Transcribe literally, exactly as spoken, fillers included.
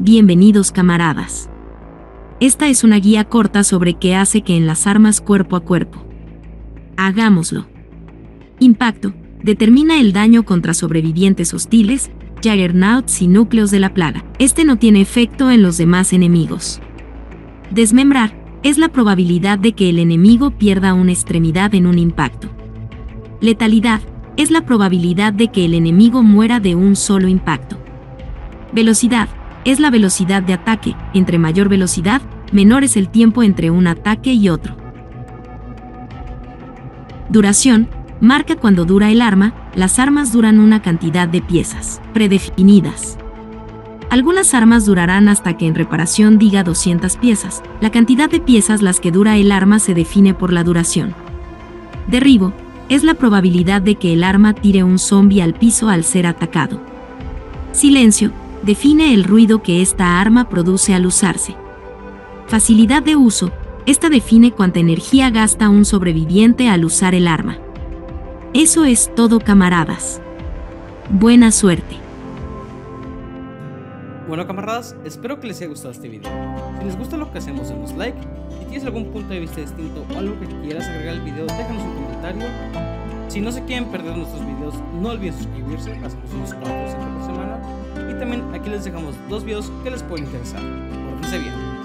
Bienvenidos camaradas. Esta es una guía corta sobre qué hace que en las armas cuerpo a cuerpo. Hagámoslo. Impacto. Determina el daño contra sobrevivientes hostiles, Juggernauts y núcleos de la plaga. Este no tiene efecto en los demás enemigos. Desmembrar. Es la probabilidad de que el enemigo pierda una extremidad en un impacto. Letalidad. Es la probabilidad de que el enemigo muera de un solo impacto. Velocidad. Es la velocidad de ataque. Entre mayor velocidad, menor es el tiempo entre un ataque y otro. Duración. Marca cuando dura el arma. Las armas duran una cantidad de piezas predefinidas. Algunas armas durarán hasta que en reparación diga doscientas piezas. La cantidad de piezas las que dura el arma se define por la duración. Derribo. Es la probabilidad de que el arma tire un zombie al piso al ser atacado. Silencio. Define el ruido que esta arma produce al usarse. Facilidad de uso. Esta define cuánta energía gasta un sobreviviente al usar el arma. Eso es todo, camaradas. Buena suerte. Bueno, camaradas, espero que les haya gustado este video. Si les gusta lo que hacemos, denos like. Si tienes algún punto de vista distinto o algo que quieras agregar al video, déjanos un comentario. Si no se quieren perder nuestros videos, no olviden suscribirse, hacemos unos cuatro o cinco por semana. Y también aquí les dejamos dos videos que les pueden interesar. Pórtense bien.